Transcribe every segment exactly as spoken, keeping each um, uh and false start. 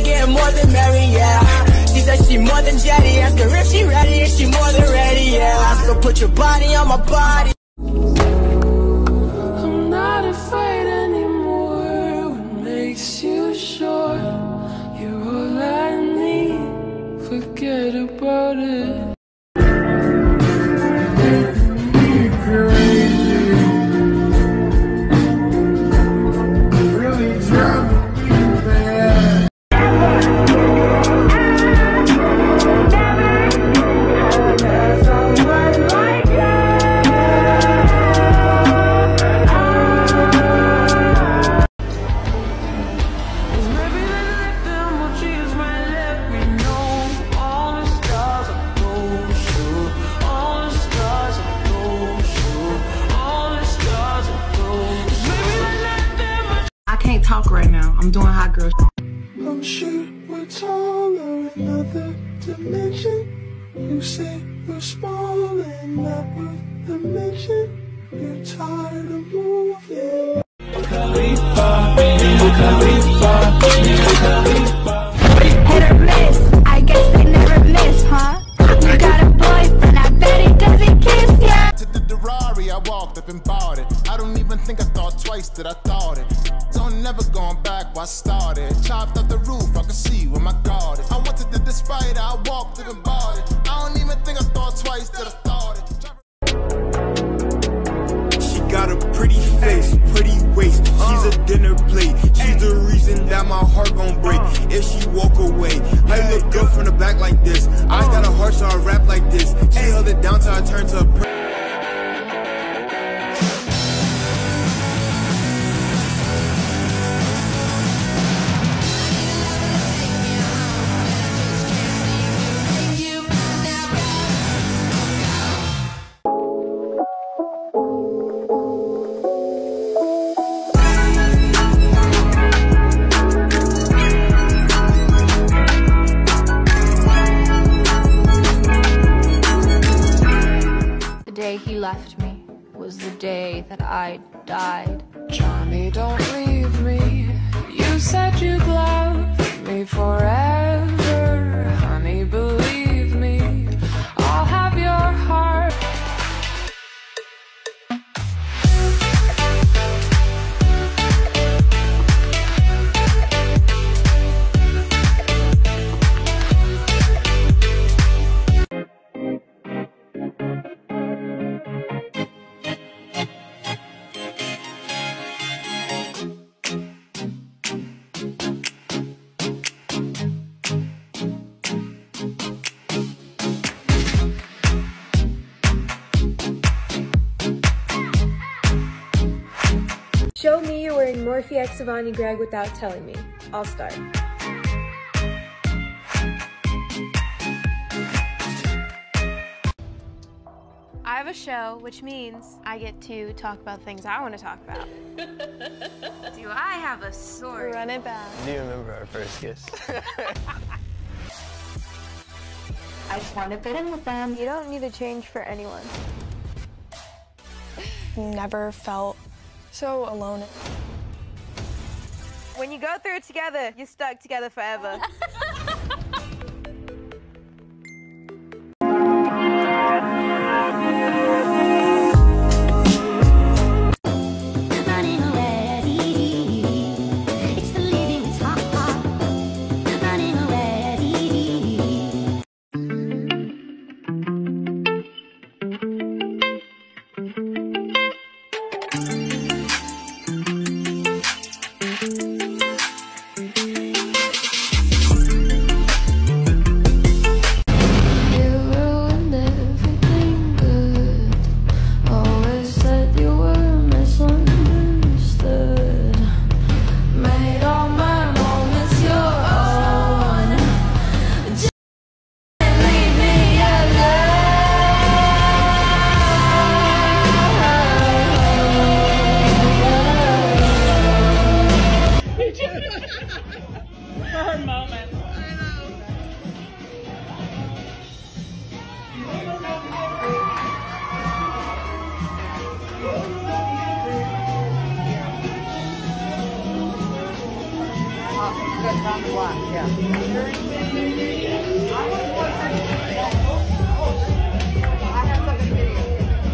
get more than married, yeah. She said she more than jetty, ask her if she ready, and she more than ready, yeah. So put your body on my body. I'm not afraid anymore. What makes you sure you're all I need? Forget about it. Talk right now. I'm doing hot girl. I'm sure we're taller in another dimension. You say we're small and not worth the mention. You're tired of moving. Hit or miss, I guess they never miss, huh? You got a boyfriend, I bet he doesn't kiss ya. To the Ferrari, I walked up and bought it. I don't even think I thought twice that I thought it. So I'm never going back where I started. Chopped up the roof, I could see where my guard is. I wanted to despite it, I walked up and bought it. I don't even think I thought twice that I thought it. She got a pretty face, pretty waist. She's a dinner plate. She's the reason that my heart gon' break if she walk away. I look good from the back like this. I got a heart, so I rap like this. She held it down till I turned to a pr- He left me was the day that I died. Johnny, don't leave me. You said you'd love me forever. Honey, believe me, I'll have your heart. Show me you're wearing Morphe X Avani Gregg without telling me. I'll start. I have a show, which means I get to talk about things I want to talk about. Do I have a story? Run it back. Do you remember our first kiss? I just want to fit in with them. You don't need to change for anyone. Never felt so alone. When you go through it together, you're stuck together forever. That's around the block, yeah. I have something to video.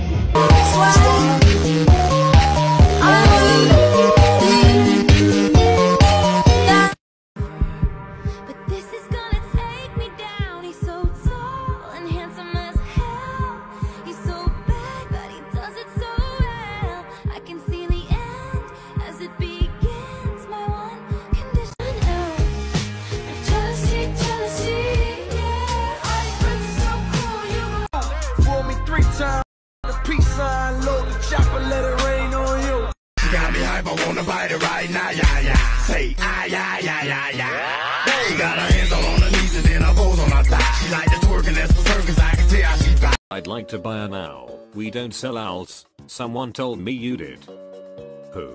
But this is gonna take me down. He's so tall and handsome as hell. He's so bad, but he does it so well. I can see the end as it begins. My one condition, oh, jealousy, jealousy, yeah. I think so cool, you Fool me three times. The peace sign, load the chopper, let it rain on you. You got me hype, I wanna bite it right now, yeah, yeah. Say, ah, yeah, yeah, yeah, yeah. She got her hands all on her knees and then her bows on her thigh. She like to twerk and that's for circus, I can tell she fine. I'd like to buy her now. We don't sell owls. Someone told me you did. Who?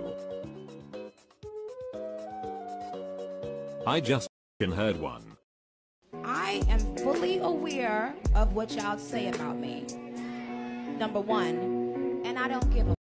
I just f***ing heard one. I am fully aware of what y'all say about me. Number one, and I don't give a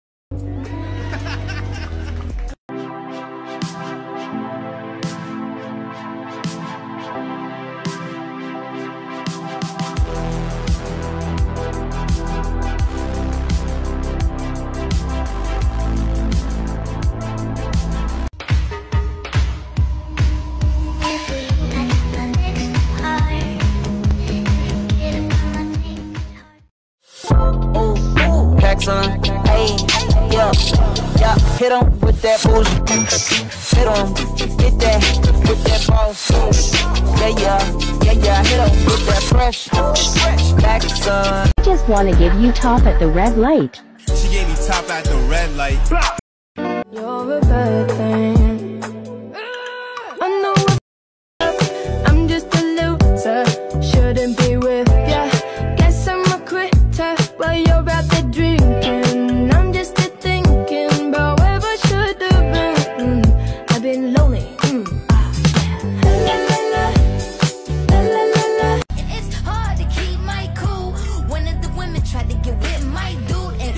Son, hey, yeah, yeah, hit him with that bullshit. Hit him, get that, with that boss. Yeah, yeah, yeah, yeah, hit him with that fresh, back, son. I just want to give you top at the red light. She gave me top at the red light. You're a bad thing. I know I'm just a loser. Shouldn't be with ya. Guess I'm a quitter while you're out there drinking. I'm just a thinking about where I should have been. Mm, I've been lonely. Mm, ah, yeah. La, la, la, la, la, la, la. And it's hard to keep my cool. One of the women tried to get with my dude and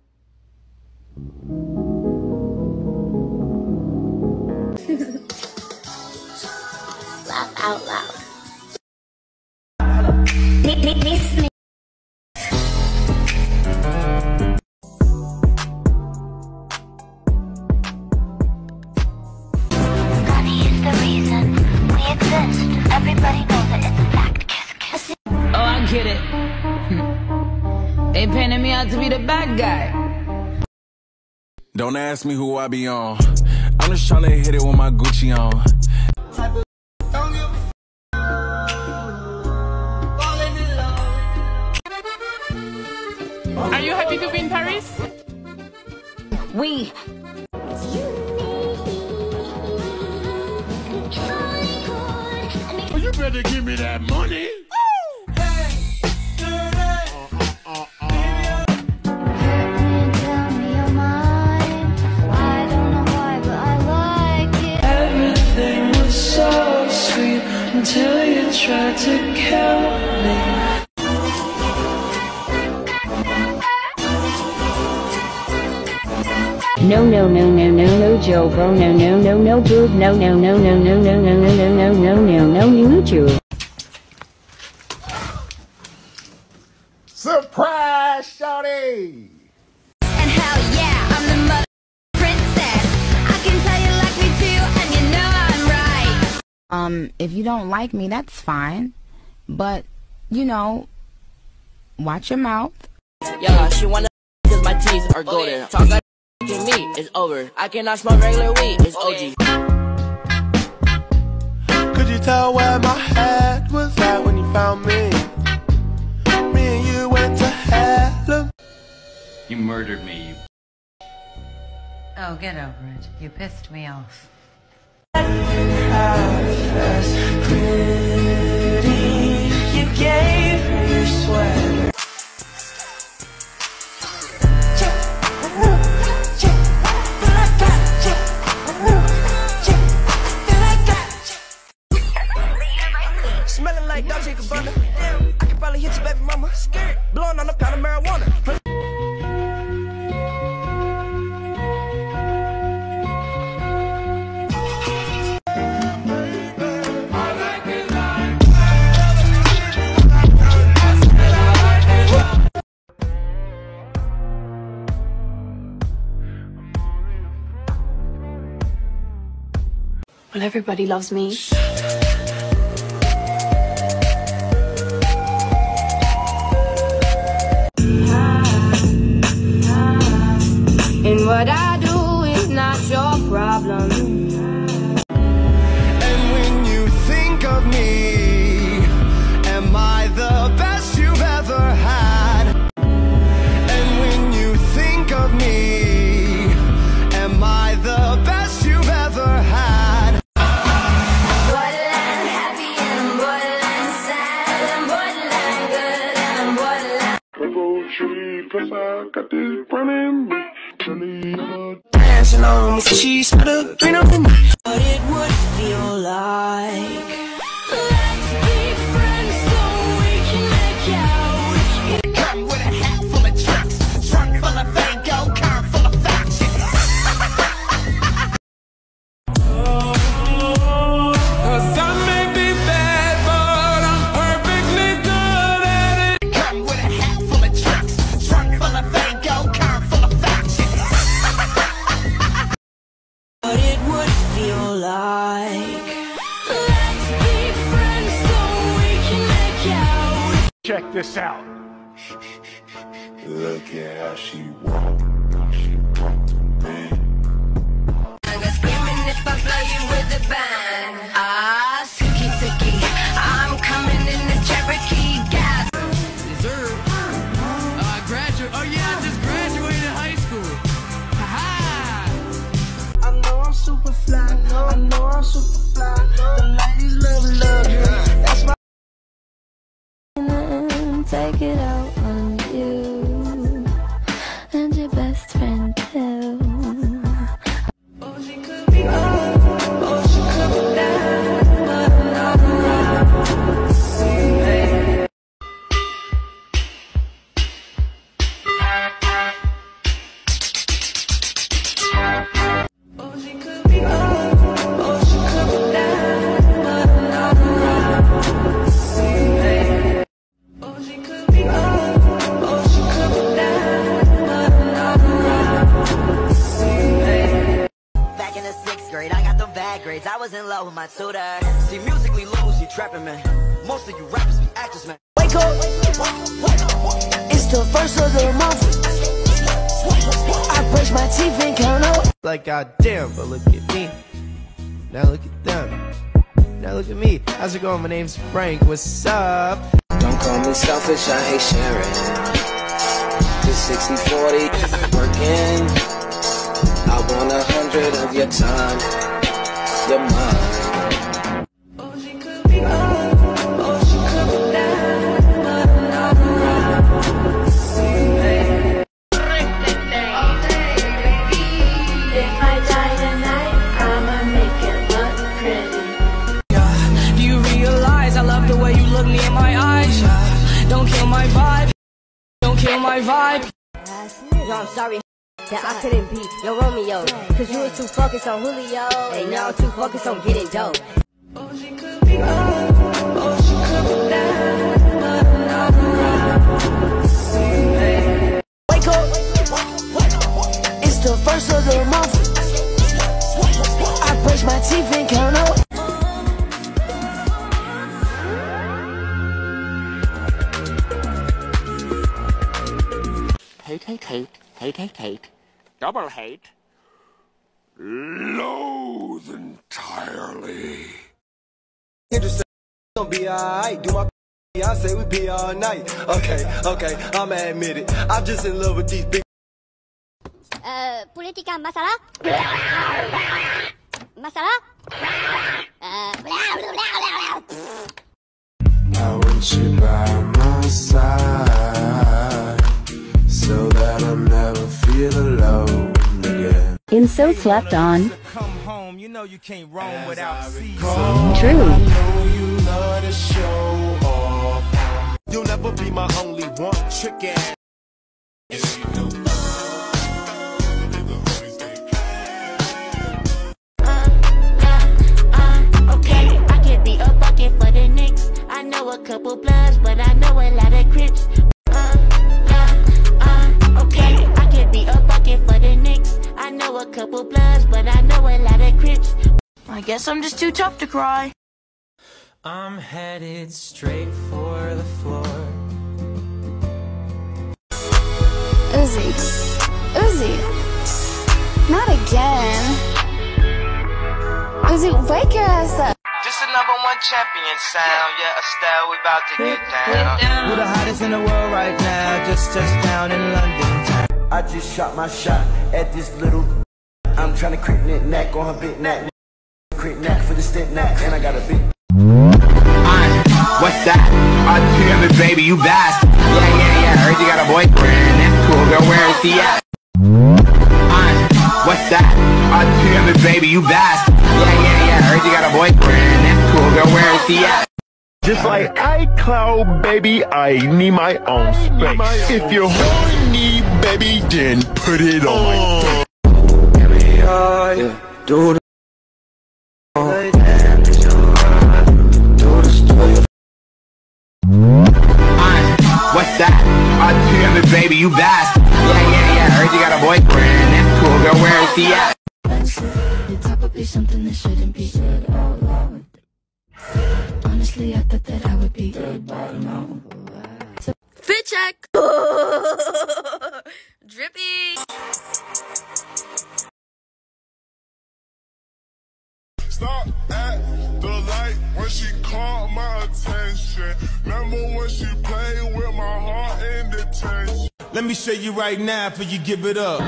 Laugh out loud. Money is the reason we exist. Everybody knows that it's a fact. Kiss, kiss. Oh, I get it. They painted me out to be the bad guy. Don't ask me who I be on. I'm just trying to hit it with my Gucci on. Are you happy to be in Paris? We. You better give me that money. Everything was so sweet until you tried to kill me. No, no, no, no, no, no, Joe, bro, no, no, no, no, boob, no, no, no, no, no, no, no, no, no, no, no, no, no, you, Joe. Surprise, shawty! And hell yeah, I'm the mother princess. I can tell you like me too, and you know I'm right. Um, if you don't like me, that's fine. But, you know, watch your mouth. Yeah, she wanna cause my teeth are golden. Talk like to me, it's over. I cannot smoke regular weed, it's O G. Could you tell where my head was at when you found me? Me and you went to hell. You murdered me, you. Oh, get over it. You pissed me off. As pretty, you gave her your sweater. Smelling like Dolce and Gabbana. Damn, I could probably hit your baby mama. Scared, blowing on a pound of marijuana. Well, everybody loves me. And what I do is not your problem. And when you think of me, am I the best you've ever had? And when you think of me, am I the best you've ever had? Borderline happy and I'm borderline sad. I'm borderline good and I'm borderline. Cause I got this brand in me. Dancing on me, so she smelled the green on me. What it would feel like. Let's be friends so we can make out. Come with a hat full of trucks, trunk full of Vango, car full of facts. Cause I may be bad, but I'm perfectly good at it. Come with a hat full of trucks, trunk full of Vango, car full of facts. What it would feel like. Let's be friends so we can make out. Check this out. Look at how she walk. She walk to me. I'm gonna screaming if I blow you with a bang. Ah, Suki Suki. I'm coming in this Cherokee gas. Dessert. Uh, graduate. Oh yeah, I just graduated high school. Ha I know I'm super fly. I know I'm super fly. The ladies love luxury. That's my. Take it out on you and your best friend too. Oh, she could be up, oh, she could be down, but not around. See, oh, she could be up, oh, she could be down, but not around. See, oh, she could be up, oh, she could be down, but not around. See, Back in the sixth grade, I got them bad grades. I was in love with my tutor. See, musically loose, you trapping, man. Most of you rappers be actors, man. Wake up! It's the first of the month. I brush my teeth and count out. Like, goddamn, but look at me. Now look at them. Now look at me. How's it going? My name's Frank. What's up? Don't call me selfish, I hate sharing. Just sixty forty, working. I want a hundred of your time, your mind. oh, she could be up, oh, she could be down, but not around. See, if I die tonight, I'ma make it look pretty. Do you realize I love the way you look me in my eyes? Don't kill my vibe, don't kill my vibe. Yo, I'm sorry that I couldn't be your Romeo, cause you was too focused on Julio, and now I'm too focused on getting dope. Oh, she could be up, oh, she could be down, but not around. See, Wake up! It's the first of the month. I brush my teeth and count out. Hate, hate, hate, hate, hate, hate, double hate, Loathe entirely. Interesting, gonna be alright. Do my I say we be all night. Okay, okay, I'ma admit it. I'm just in love with these big. Uh, politika masalah? Masalah? Uh, I want you by my side, so that I'll never feel alone again. In So Slept On. Come home, you know you can't roam without season. True. I know you love to show off. You'll never be my only one, trick ass. okay, I could be a bucket for the Knicks. I know a couple bloods, but I know a lot of Crips. Uh, uh, uh, okay, I could be a bucket for the Knicks. I know a couple bloods, but I know a lot of Crips. I guess Guess I'm just too tough to cry. I'm headed straight for the floor. Uzi, Uzi, not again. Uzi, wake your ass up. Just a number one champion sound. Yeah, Estelle, we about to get down. We're the hottest in the world right now. Just touched down in London town. I just shot my shot at this little. I'm trying to crit knit neck on her big neck. Crit neck for the stint neck, and I got a big. What's that? Oh, damn it, baby, you best. Yeah, yeah, yeah, heard you got a boyfriend. That's cool, girl, where is he at? What's that? Oh, damn it, baby, you best. Yeah, yeah, yeah, heard you got a boyfriend. That's cool, girl, where is he at? Just like iCloud, baby, I need my own space. If you're horny, baby, then put it on my face. Get me high, do the. What's that? Oh, damn it, baby, you best. Yeah, yeah, yeah, heard you got a boyfriend. That's cool, girl, where is he at? Your top would be something that shouldn't be said out loud. Honestly, I thought that I would be dead by now. So fit check. Drippy. Stop at the light when she caught my attention. Remember when she played with my heart in detention. Let me show you right now before you give it up.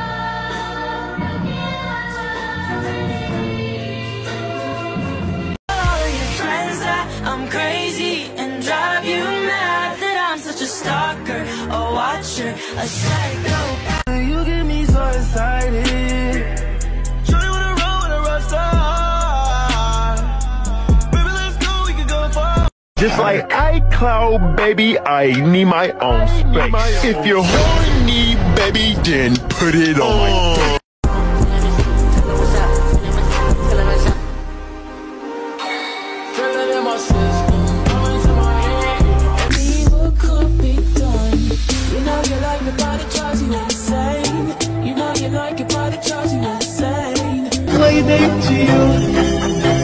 All your friends that I'm crazy and drive you mad, that I'm such a stalker, a watcher, a psychopath. You get me so excited. Shorty wanna roll with a rock star. Baby, let's go, we can go far. Just like iCloud, baby, I need my own space. If you're horny, baby, then put it on my face. People could be done. You know you like your body, drives you insane. You know you like your body, drives you insane. Play date to you.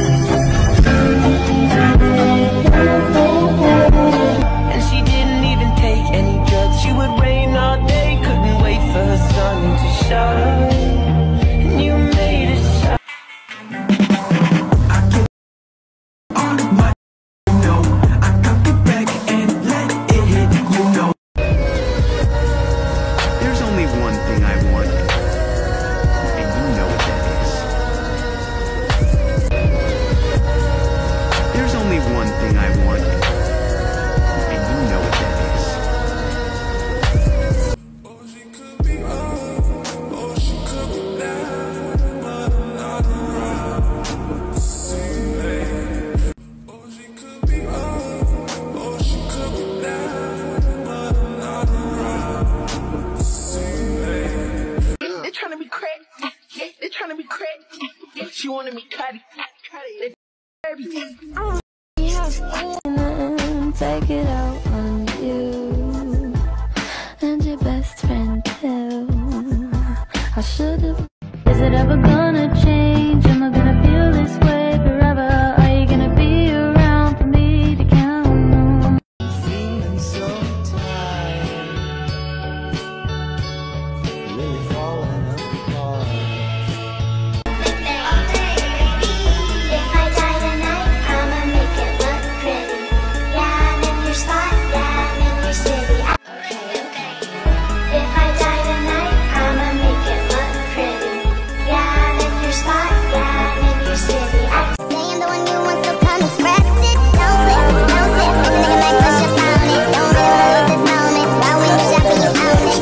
And she didn't even take any drugs. She would rain all day, couldn't wait for her sun to shine. And you made it shine. I get on my no, I got it back and let it hit, you know. There's only one thing I want, and you know what that is. There's only one thing I want, and you know what that is. They trying to be crack. They trying to be crack. She wanted me cutty. Cutty. Everything. Take it out on you and your best friend too. I should have. Is it ever gonna change? Am I gonna feel this way forever? Are you gonna be around for me to count on? Feeling so tired. Really falling apart. If I die tonight, I'ma make it look pretty. Yeah, I'm in your spot, yeah, I'm in your city. Okay, okay. If I die tonight, I'ma make it look pretty. Yeah, I'm in your spot, yeah, I'm in your city. I say I'm the one you want, so come express it. Don't slip, don't slip. If a nigga might push up on it, don't really wanna lose this moment. Why when you shot when you own it?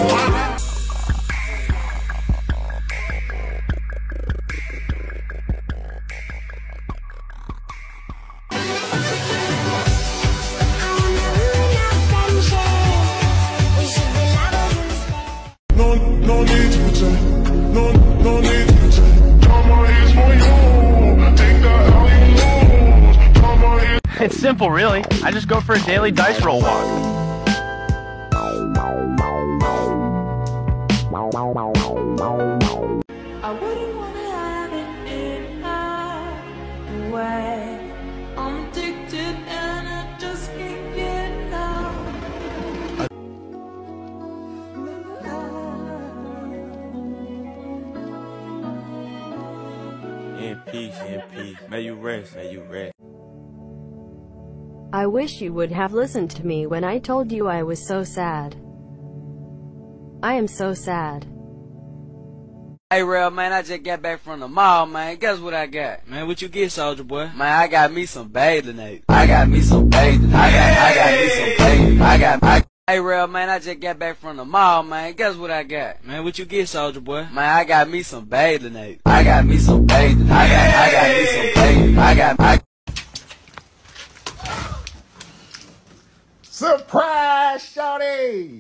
No, no need to pretend. No, no need to pretend. Drama is for you. Take that how you lose. Drama is. It's simple, really. I just go for a daily dice roll walk. I wouldn't wanna have it if I May you rest, may you rest. I wish you would have listened to me when I told you I was so sad. I am so sad. Hey, real man, I just got back from the mall, man. Guess what I got? Man, what you get, soldier boy? Man, I got me some bathing apes. I got me some bathing. I got, I got me some bathing. I got, I. Hey, real man, I just got back from the mall, man. Guess what I got? Man, what you get, soldier boy? Man, I got me some bathing apes. I got me some bathing. I got, I got me some bathing. I got, I. Surprise, shawty!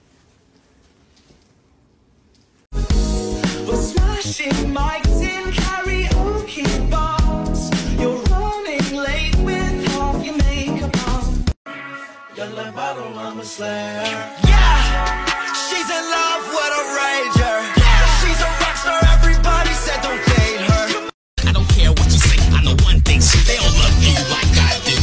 We're smashing mics in karaoke bars. You're running late with half your makeup on. You're like bottle, I'm a slayer. Yeah! She's in love with a rager. Yeah! She's a rock star, everybody said don't date her. I don't care what you say, I know one thing, so they all love you like I do.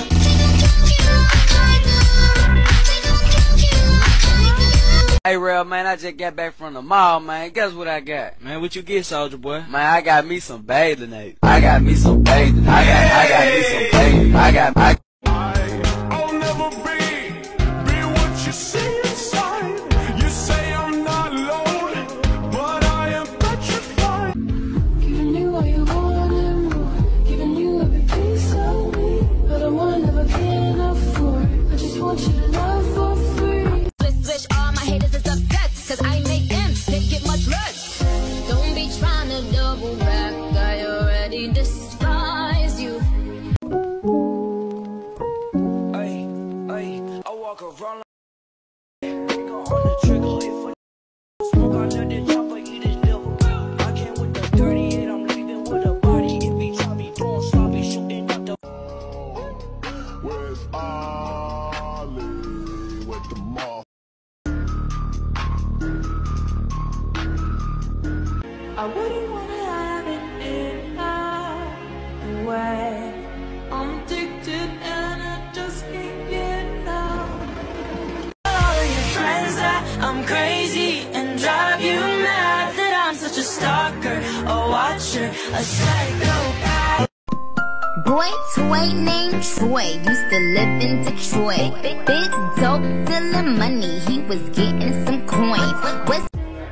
Hey, real man, I just got back from the mall, man. Guess what I got? Man, what you get, soldier boy? Man, I got me some bathing apes. I got me some bathing. I got, I got me some bathing. I got, I. I'll never be, be what you see inside. You say I'm not alone, but I am petrified. Giving you what you want and more, giving you every piece of me, but I want never be enough for it. I just want you to love for free. Switch all my haters is obsessed, cause I make them, they get much less. Don't be trying to double back, I already despise you. Ay, ay, I walk around like finger on the trigger. If I smoke, I let the chopper eat his liver. I came with the thirty-eight, I'm leaving with a body. If he try me doing sloppy, shooting up the. Where's Ollie with the mall? I wouldn't wanna have it any other way. I'm addicted and I just can't get enough. All of your friends that I'm crazy and drive you mad, that I'm such a stalker, a watcher, a psychopath. Boy, toy named Troy, used to live in Detroit. Big dope dealing money, he was getting some coins. West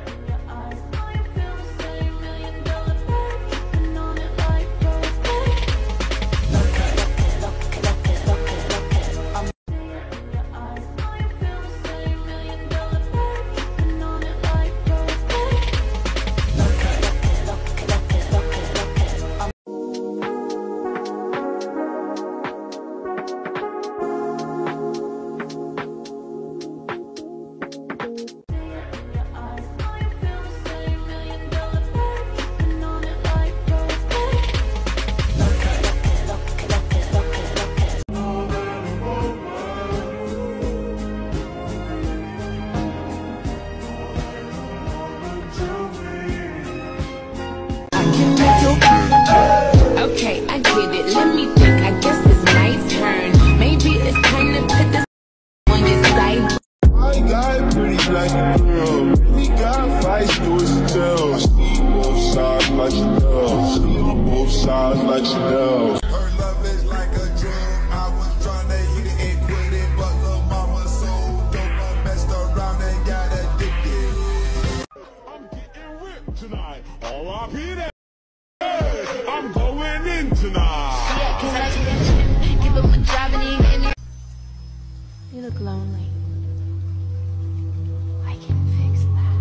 okay, I get it. Let me think. I guess it's my turn. Maybe it's time to put this on your side. I got pretty black girl. We got fights to his tail. I see both sides like Chanel. See both sides like Chanel. Her love is like a drug. I was trying to hit it and quit it, but little mama so dope, I messed around and got addicted. I'm getting ripped tonight. R I P that. I'm going in tonight. Yeah, cause I like that shit. Give him a job and he ain't getting. You look lonely. I can fix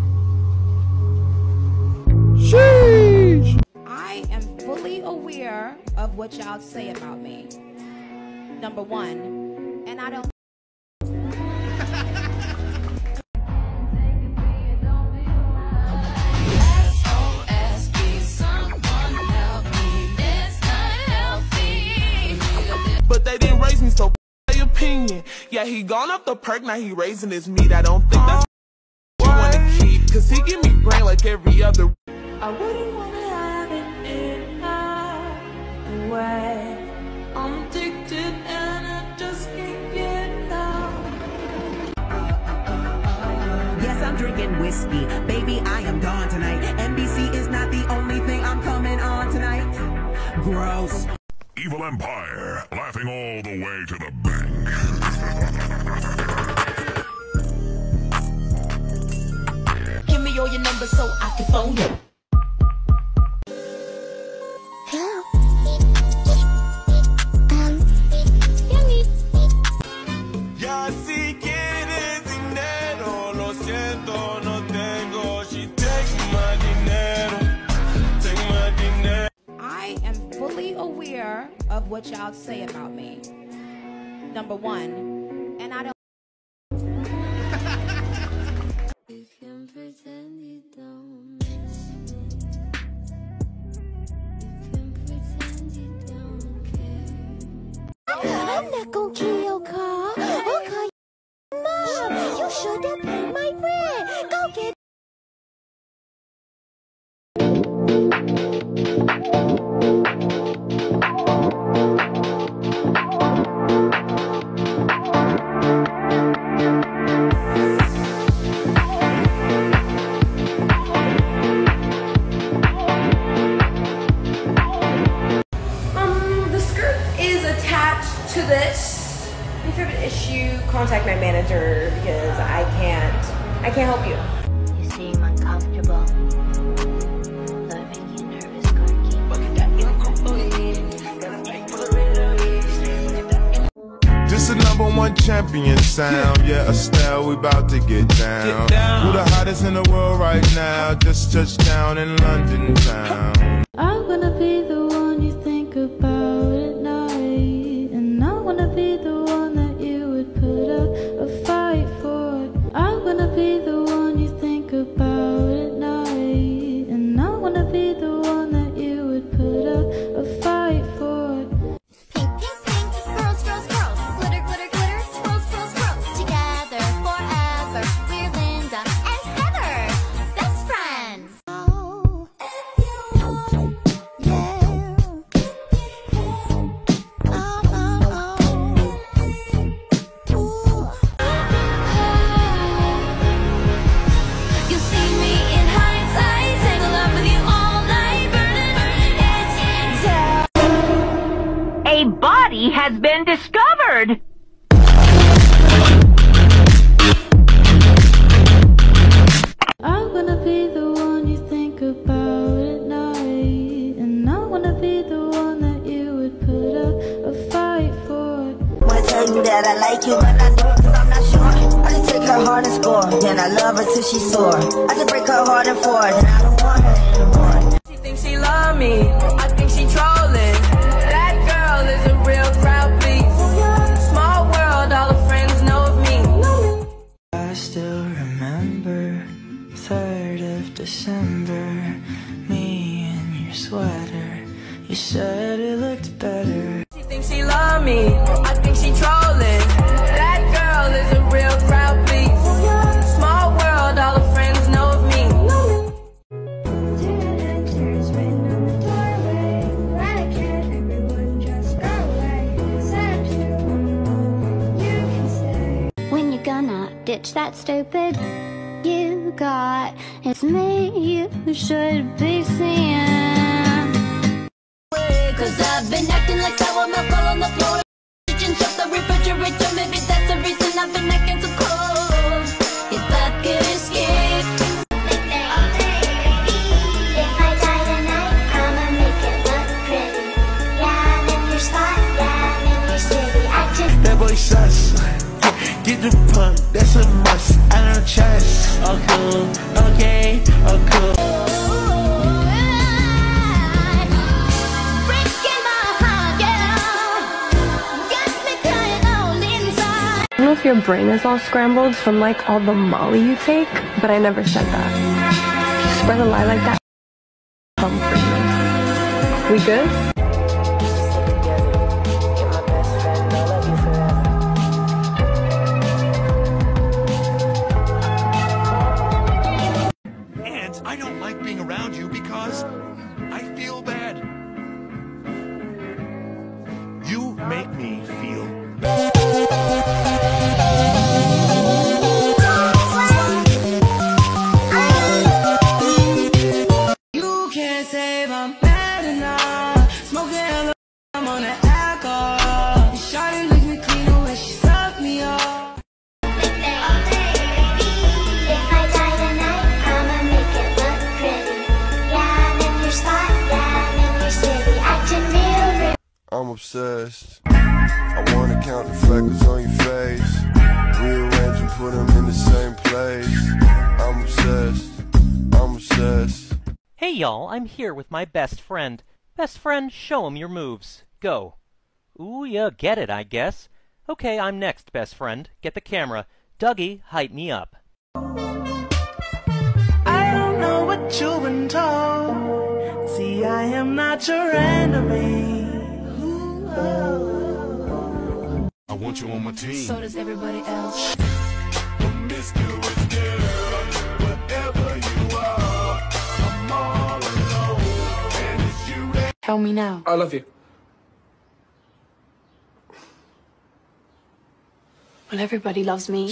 that. Sheesh. I am fully aware of what y'all say about me. Number one, and I don't. But they didn't raise me, so their opinion. Yeah, he gone up the perk, now he raising his meat. I don't think that's what you wanna keep, cause he give me brain like every other. I wouldn't wanna have it any other way. I'm addicted and I just can't get enough. Yes, I'm drinking whiskey. Baby, I am gone tonight. N B C is not the only thing I'm coming on tonight. Gross. empire, laughing all the way to the bank. Give me all your numbers so I can phone you. Ya si quieres dinero, lo siento, no tengo. She take my dinero, take my dinero. I am fully aware of what y'all say about me. Number one, and I don't. You can pretend you don't miss me. You can pretend you don't care. I'm not gonna kill your car or call your mom. You should have paid my rent. Go get. To this, if you have an issue, contact my manager because I can't, I can't help you. You seem uncomfortable. So I make you nervous, Corky. This is number one champion sound. Yeah, Estelle, we about to get down. Who the hottest in the world right now? Just touched down in London town. I'm gonna be the one you think about at night, and I wanna be the one that you would put up a fight for. I'm gonna be the one you think about at night, and I wanna be the one that you would put up a fight for. Pink, pink, pink, girls, girls, girls, glitter, glitter, glitter, swirls, swirls, swirls, together forever. We're Linda and Heather, best friends. Oh, if you want, yeah. Oh, oh, oh. Ooh. You see me in hindsight, tangle up with you all night, burning, burning, it's down. A body has been discovered! I'm gonna be the one you think about at night, and I wanna be the one that you would put up a fight for. Wanna tell you that I like you, but I don't, cause I'm not sure. I just take her heart and score, then I love her till she's sore. I just break her heart and four, then I don't want her anymore. She thinks she love me, I think she trolling. That girl is a real crowd, please. Small world, all the friends know of me. I still remember third of December, me in your sweater. You said it looked better. She thinks she love me, I think she trolling. That girl is a real crowd, please. Small world, all the friends know of me. When you gonna ditch that stupid you got? It's me you should be seeing. Cause I've been acting like sour milk all on the floor. Kitchen shut the refrigerator, maybe that's the reason I've been acting so cold. If I could escape. If I die tonight, I'ma make it look pretty. Yeah, I'm in your spot, yeah, I'm in your city. I just That boy sus. Get the pump, that's a must. I don't trust. Oh cool, okay, oh cool. I don't know if your brain is all scrambled from like all the Molly you take, but I never said that. If you spread a lie like that, come for you. We good? And I don't like being around you because I feel bad. You make me feel You can't save, I'm bad enough. I'm obsessed. I wanna count the freckles on your face, rearrange and put them in the same place. I'm obsessed, I'm obsessed. Hey y'all, I'm here with my best friend. Best friend, show him your moves. Go. Ooh, yeah, get it, I guess. Okay, I'm next, best friend. Get the camera. Dougie, hype me up. I don't know what you've been told. See, I am not your enemy. I want you on my team. So does everybody else. Promiscuous girl, whatever you are, I'm all alone, and it's you that... Tell me now. I love you. Well, everybody loves me.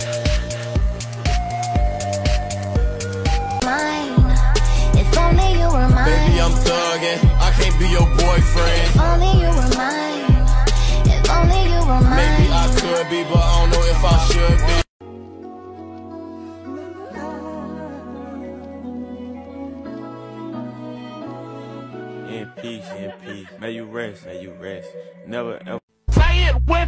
Mine. If only you were mine. Baby, I'm thugging. I can't be your boyfriend. If only you were mine. If only you were mine. Maybe I could be, but I don't know if I should be. In peace, in peace. May you rest, may you rest. Never ever. Say it with.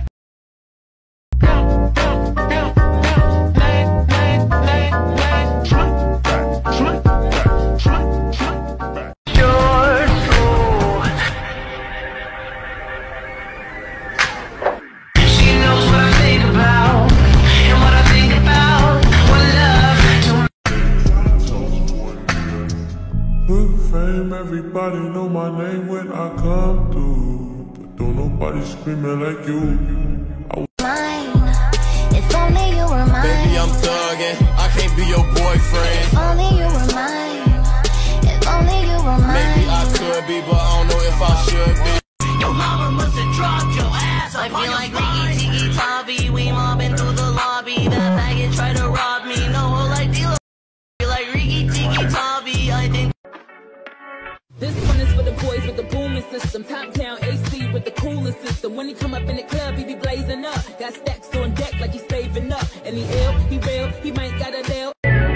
Everybody know my name when I come through, but don't nobody screaming like you. I Mine. If only you were mine. Baby, I'm thugging. I can't be your boyfriend. If only you were mine. If only you were mine. Maybe I could be, but I don't know if I should be. Your mama must have dropped your ass. I feel like Ricky Tiki Tavi. We mobbing through the lobby. That faggot tried to rob me. No whole like dealer. Like Ricky Tiki Tavi. I think. This one is for the boys with the booming system. Top down A C with the cooling system. When he come up in the club, he be blazing up. Got stacks on deck like he's saving up. And he ill, he real, he might got a deal.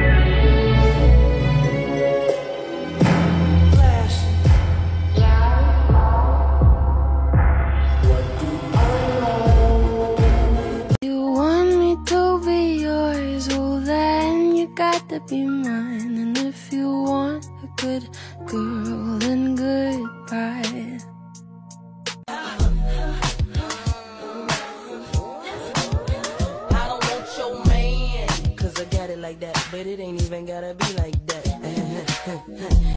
You want me to be yours, well then you got to be mine. And if you want a good girl, then goodbye. I don't want your man, cause I got it like that, but it ain't even gotta be like that.